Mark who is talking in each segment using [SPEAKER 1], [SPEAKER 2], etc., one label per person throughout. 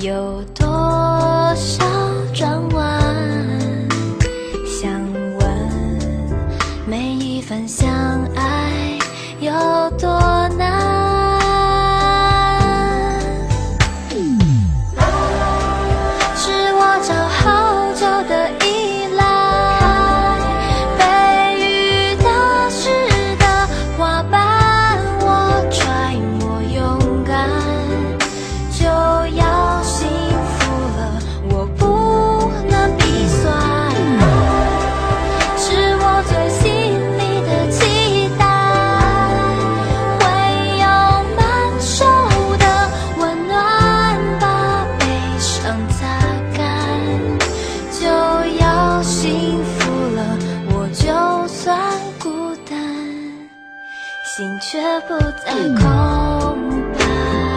[SPEAKER 1] 有多少转弯？想问每一份相爱有多难？是我找好久的依赖，被雨打湿的花瓣，我揣摩勇敢，就要幸福了，我不能鼻酸。是我最心里的期待，会有满手的温暖把悲伤擦干，就要幸福了，我就算孤单，心却不再空白。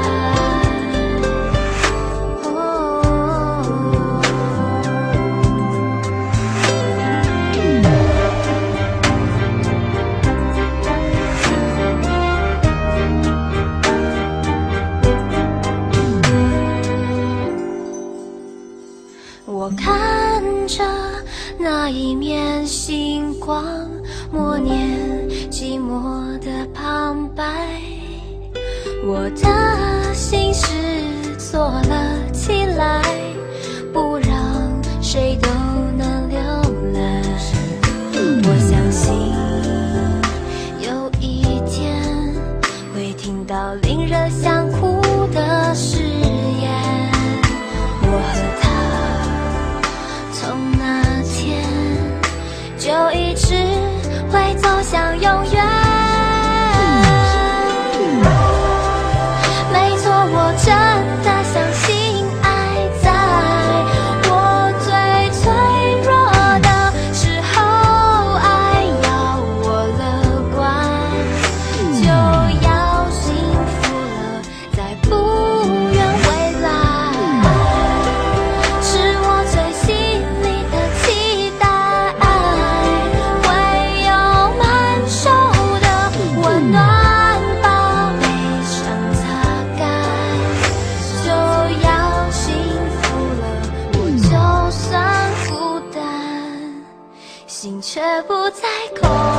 [SPEAKER 1] 我看着那一面星光，默念寂寞的旁白，我的心事锁了起来，不让谁都能浏览。我相信有一天会听到令人想哭的誓言，我和他从那天就一直会走向永远。没错，我真的相信爱在我最脆弱的时候，爱要我乐观，就要幸福了，在不远未来。是我最心里的期待，会有满手的温暖把悲伤擦干，就要幸福了，我就算孤单，心却不再空